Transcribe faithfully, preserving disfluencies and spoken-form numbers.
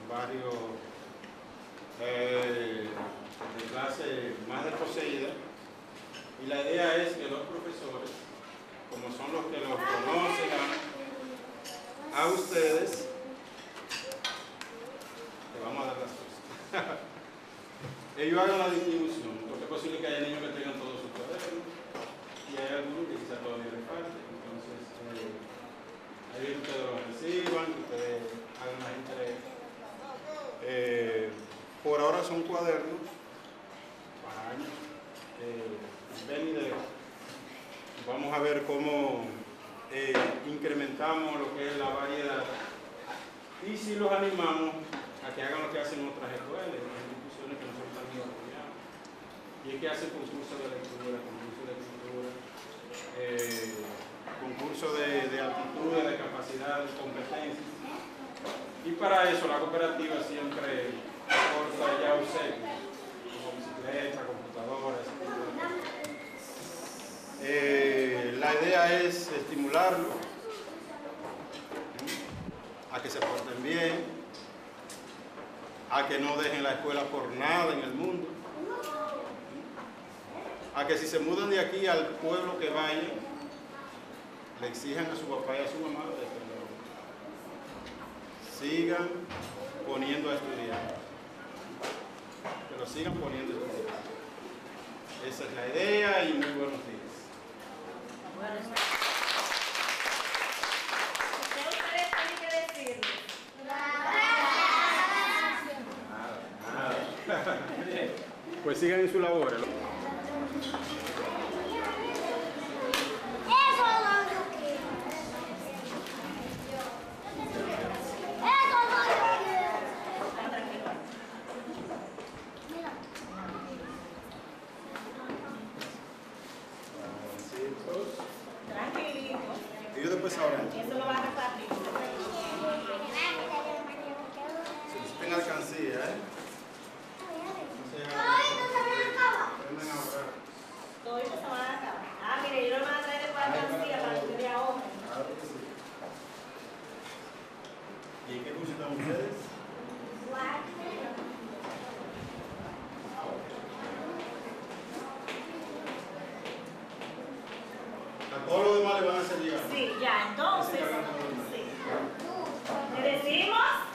barrio eh, de clase más desposeída, y la idea es que los profesores, como son los que los conocen a, a ustedes, le vamos a dar las cosas, ellos hagan la distribución, porque es posible que haya niños que tengan todos sus cuadernos y hay algunos que quizás todavía les falte. Entonces eh, ahí bien ustedes lo reciban, que ustedes hagan las entregas. Eh, por ahora son cuadernos para años eh, venideros. Vamos a ver cómo eh, incrementamos lo que es la variedad y si los animamos a que hagan lo que hacen otras escuelas, otras instituciones que nosotros también apoyamos, y es que hacen concursos de lectura, concursos de escritura, eh, concursos de, de aptitudes, de capacidad, de competencias. Y para eso la cooperativa siempre aporta ya obsequios, como bicicleta, computadoras, ese tipo de cosas. Eh, la idea es estimularlo a que se porten bien, a que no dejen la escuela por nada en el mundo, a que si se mudan de aquí al pueblo que vayan, le exijan a su papá y a su mamá de que lo sigan poniendo a estudiar, que lo sigan poniendo a estudiar. Esa es la idea y muy buenos días. Buenos días. ¿Qué ustedes tienen que decirle? Pues sigan en su labor. Tranquilito. Ellos después sabrán. Eso lo van a repartir. Si necesitan alcancía, ¿eh? Todo esto se van a acabar. Ah, mire, yo lo van a traer de alcancía para que usted vea hoja. ¿Y en qué curso están ustedes? A todos los demás le van a hacer llegar. Sí, ya, entonces. Sí. ¿Le decimos?